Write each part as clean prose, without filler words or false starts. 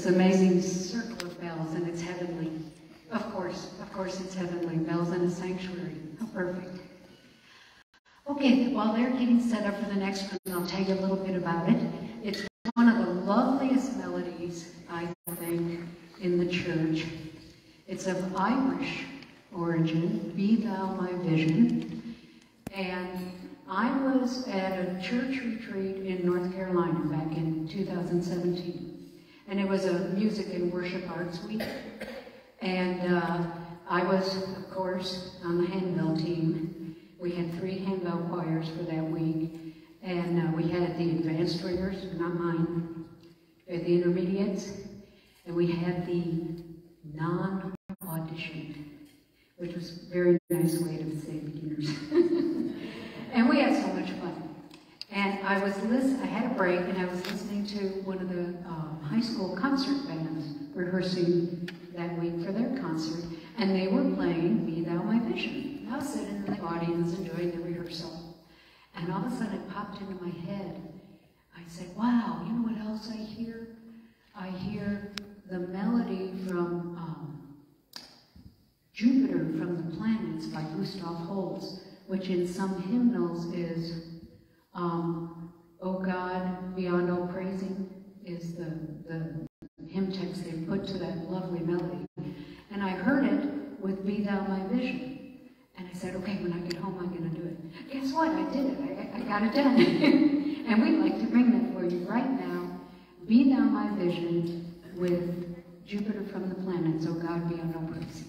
this amazing circle of bells, and it's heavenly. Of course, it's heavenly. Bells in a sanctuary. How perfect. Okay, while they're getting set up for the next one, I'll tell you a little bit about it. It's one of the loveliest melodies, I think, in the church. It's of Irish origin, Be Thou My Vision. And I was at a church retreat in North Carolina back in 2017. And it was a music and worship arts week. And I was, of course, on the handbell team. We had 3 handbell choirs for that week. And we had the advanced ringers, not mine, we had the intermediates, and we had the non-auditioned, which was a very nice way to say beginners. And we had so much fun. And I had a break, and I was listening to one of the high school concert bands rehearsing that week for their concert, and they were playing Be Thou My Vision. I was sitting in the audience enjoying the rehearsal, and all of a sudden it popped into my head. I said, wow, you know what else I hear? I hear the melody from Jupiter from the Planets by Gustav Holst, which in some hymnals is, O God, beyond all praising, is the hymn text they put to that lovely melody. And I heard it with Be Thou My Vision. And I said, okay, when I get home, I'm going to do it. Guess what? I did it. I got it done. And we'd like to bring that for you right now. Be Thou My Vision with Jupiter from the Planets, O God, beyond all praising.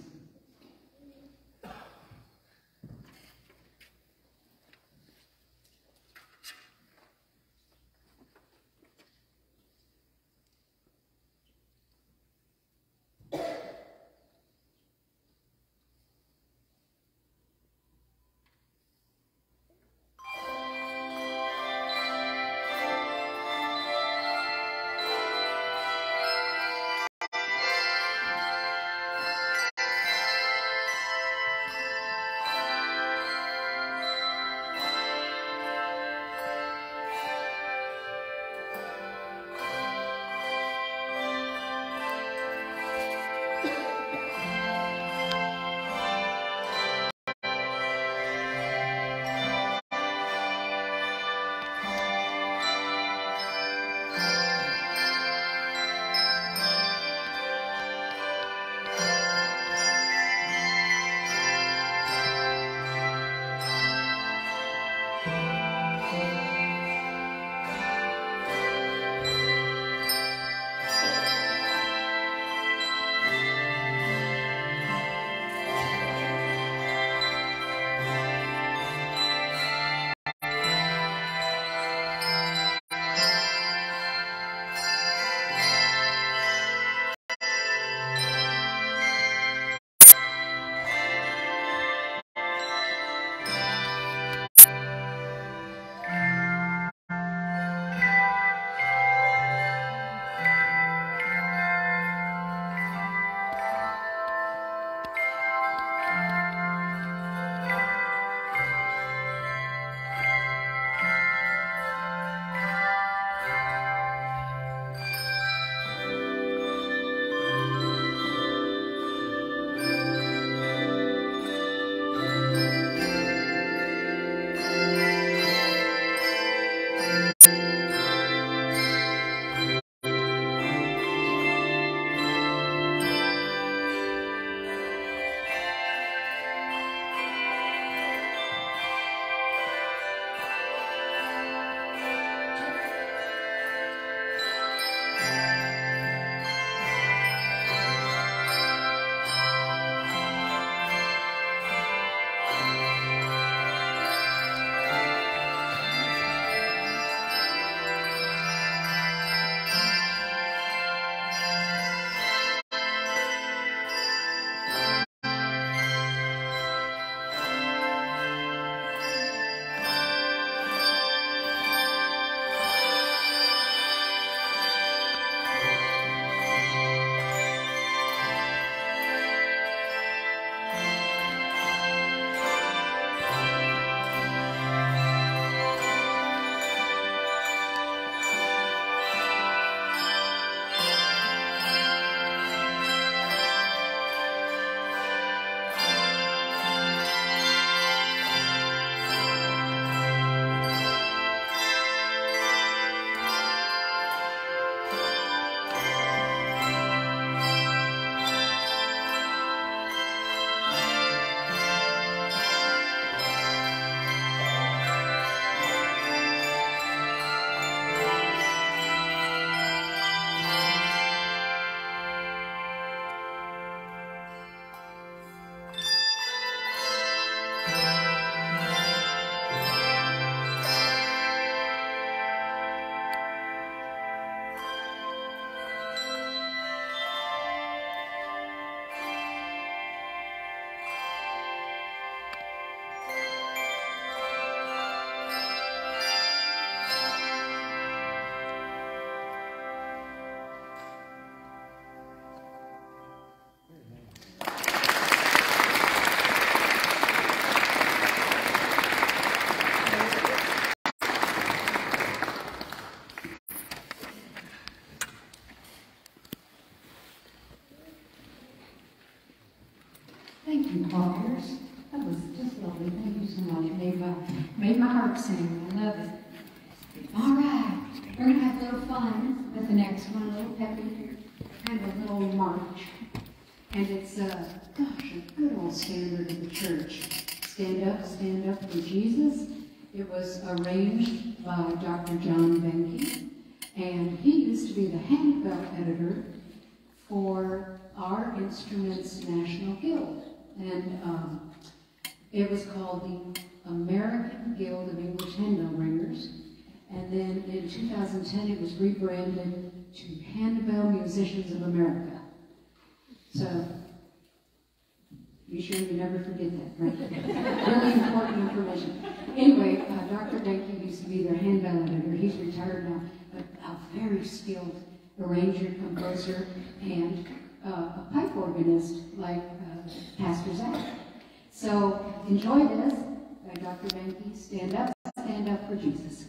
my heart sing. I love it. All right, we're going to have a little fun with the next one, a little peppy, kind of a little march. And it's, gosh, a good old standard of the church. Stand up for Jesus. It was arranged by Dr. John Benke, and he used to be the handbell editor for our Instruments National Guild. And it was called the American Guild of English Handbell Ringers. And then in 2010, it was rebranded to Handbell Musicians of America. So, you sure you never forget that, right? Really important information. Anyway, Dr. Benke used to be their handbell editor. He's retired now, but a very skilled arranger, composer, and a pipe organist like Pastor Zach. So, enjoy this by Dr. Benke. Stand up for Jesus.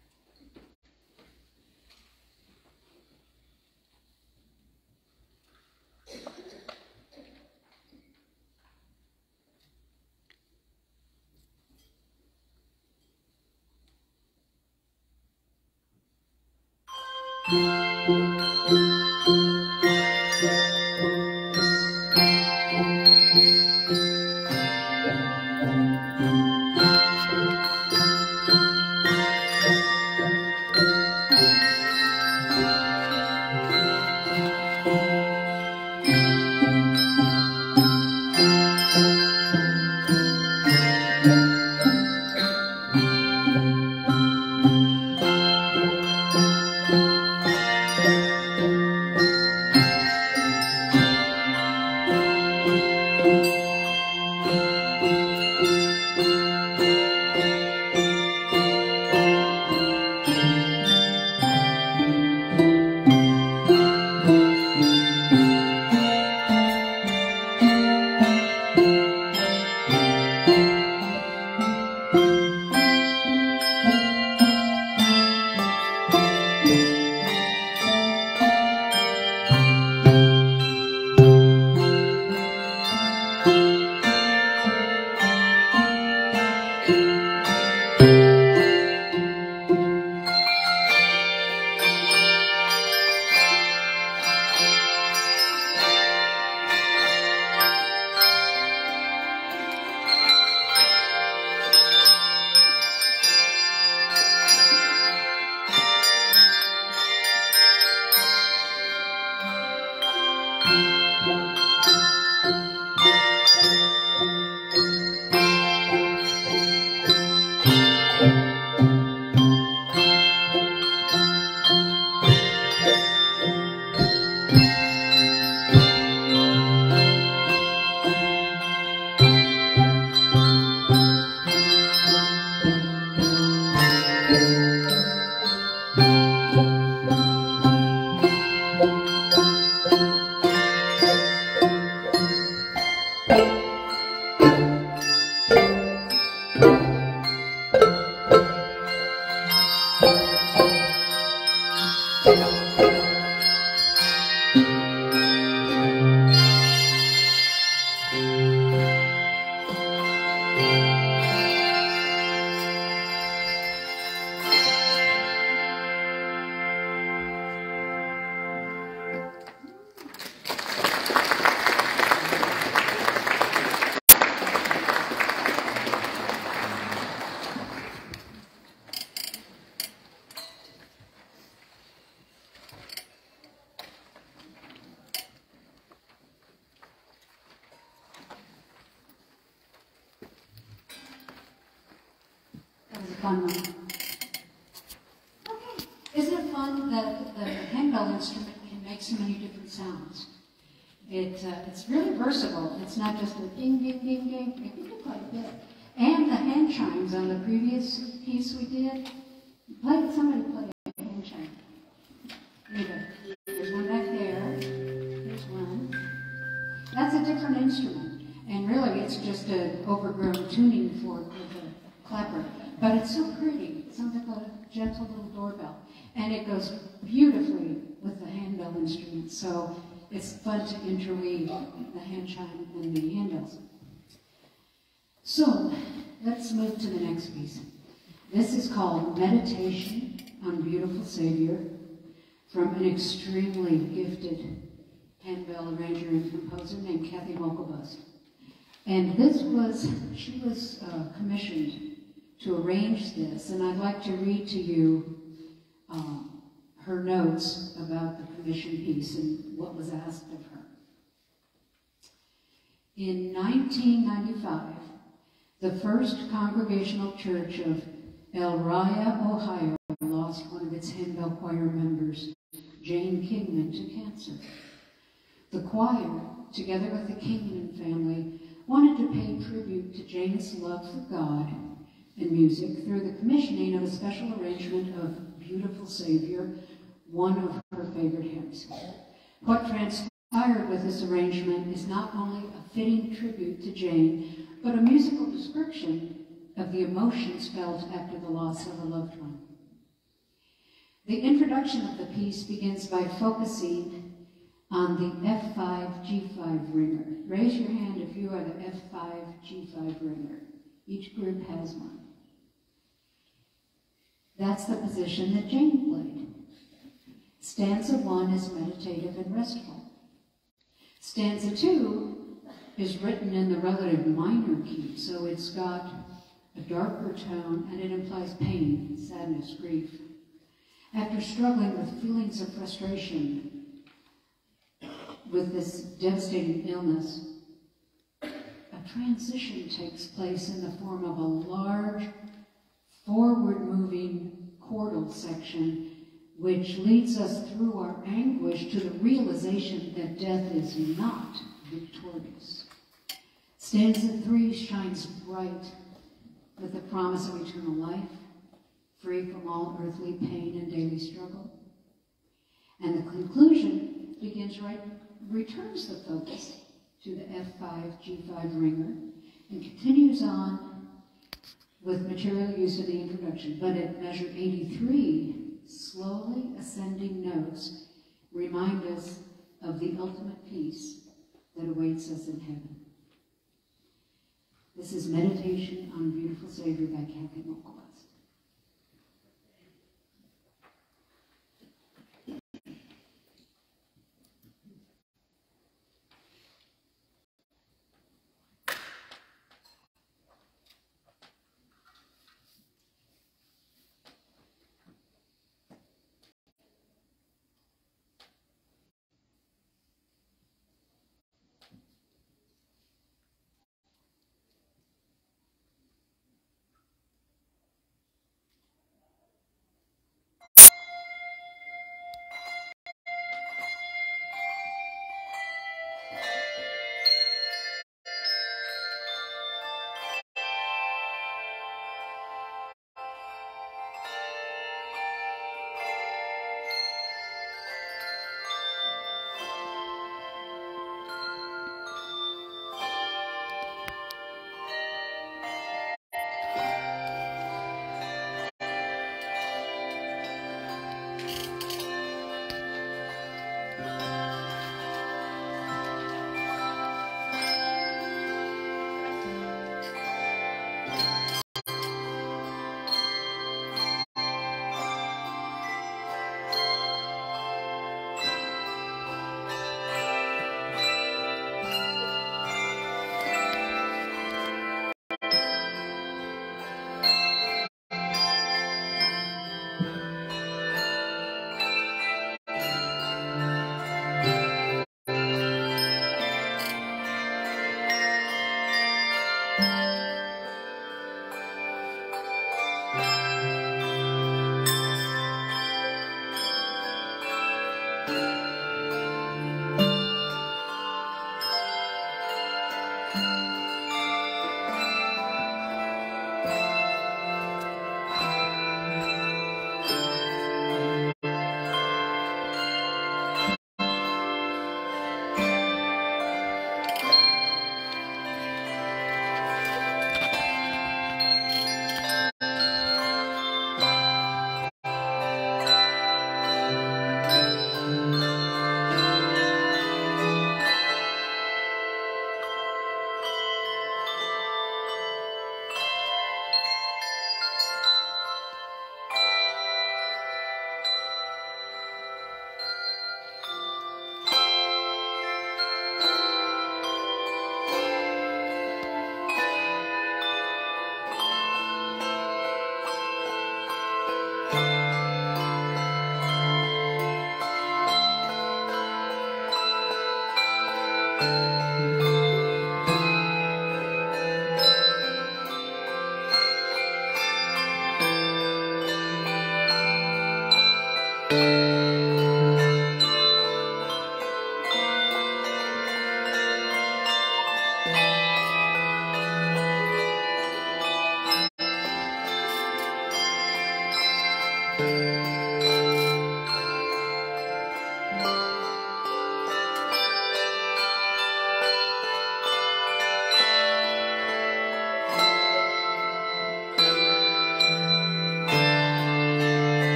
Fun one. Okay. Isn't it fun that the handbell instrument can make so many different sounds? It's really versatile. It's not just a ding, ding, ding, ding. It can do quite a bit. And the hand chimes on the previous piece we did. Somebody play a hand chime. Here, there's one back there. Here's one. That's a different instrument. And really, it's just an overgrown tuning fork with a clapper. But it's so pretty. It sounds like a gentle little doorbell. And it goes beautifully with the handbell instrument. So it's fun to interweave the hand chime and the handbells. So let's move to the next piece. This is called Meditation on Beautiful Savior from an extremely gifted handbell arranger and composer named Kathy Mokelbust. And she was commissioned to arrange this, and I'd like to read to you her notes about the commission piece and what was asked of her. In 1995, the First Congregational Church of El Raya, Ohio, lost one of its handbell choir members, Jane Kingman, to cancer. The choir, together with the Kingman family, wanted to pay tribute to Jane's love for God and music through the commissioning of a special arrangement of Beautiful Savior, one of her favorite hymns. What transpired with this arrangement is not only a fitting tribute to Jane, but a musical description of the emotions felt after the loss of a loved one. The introduction of the piece begins by focusing on the F5 G5 ringer. Raise your hand if you are the F5 G5 ringer. Each group has one. That's the position that Jane played. Stanza 1 is meditative and restful. Stanza 2 is written in the relative minor key, so it's got a darker tone, and it implies pain, sadness, grief. After struggling with feelings of frustration with this devastating illness, a transition takes place in the form of a large, forward-moving chordal section which leads us through our anguish to the realization that death is not victorious. Stanza 3 shines bright with the promise of eternal life, free from all earthly pain and daily struggle. And the conclusion returns the focus to the F5 G5 ringer and continues on with material use of the introduction. But at measure 83, slowly ascending notes remind us of the ultimate peace that awaits us in heaven. This is Meditation on Beautiful Savior by Kathy Mokelbust.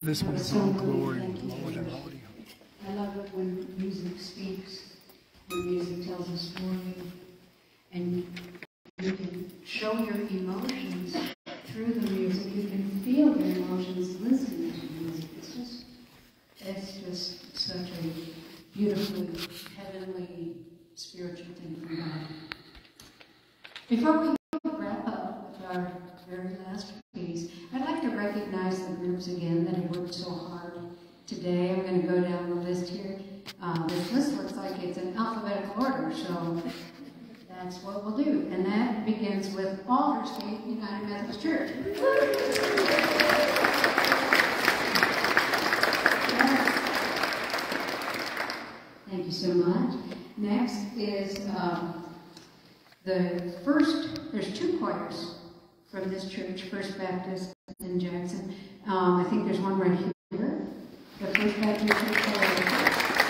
This one is all glory, Lord and Lord. I love it when music speaks, when music tells a story, and you can show your emotions through the music. You can feel your emotions listening to music. It's just such a beautifully, heavenly, spiritual thing from God. Before we wrap up with our very last piece, I'd like to recognize the groups again that have worked so hard today. I'm going to go down the list here. This list looks like it's in alphabetical order, so that's what we'll do. And that begins with Aldersgate United Methodist Church. Thank you so much. Next is there's two choirs from this church, First Baptist in Jackson. I think there's one right here. The First Baptist Church choir.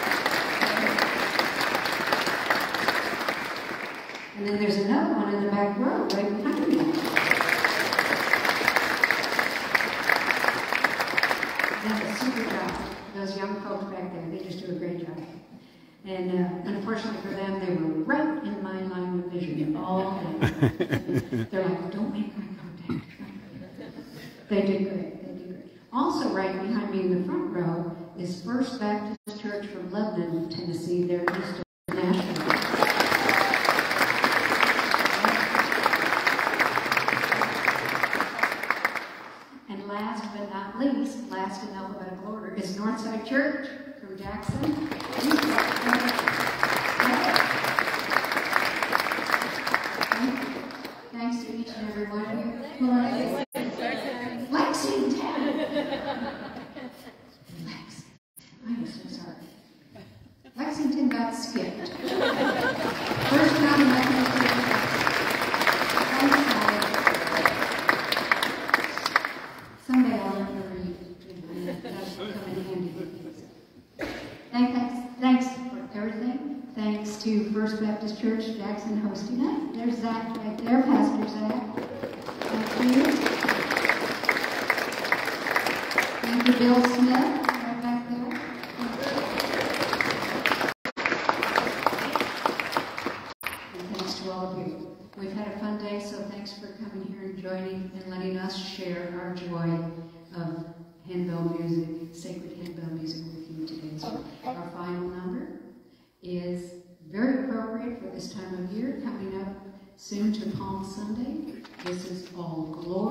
And then there's another one in the back row right behind me. They have a super job. Those young folks back there, they just do a great job. And unfortunately for them, they were right in my line of vision all day. They're like, don't make eye contact. They did great. They did great. Also right behind me in the front row is First Baptist Church from Lebanon, Tennessee. They're east of Nashville. And last but not least, last in alphabetical order, is Northside Church from Jackson. Thanks to each and every one of you. Lexington! I'm so sorry. Lexington got skipped. First time in Lexington. Someday I'll remember you. That'll come in handy. Thanks for everything. Thanks to First Baptist Church Jackson hosting us. There's Zach right there, Pastor Zach. Thank you. Thank you, Bill Smith, right back there. And thanks to all of you. We've had a fun day, so thanks for coming here and joining and letting us share our joy of handbell music, sacred handbell music with you today. So our final number is very appropriate for this time of year, coming up soon to Palm Sunday. This is All Glory.